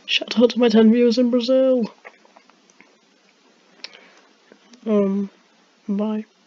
Shout out to my 10 viewers in Brazil. Bye.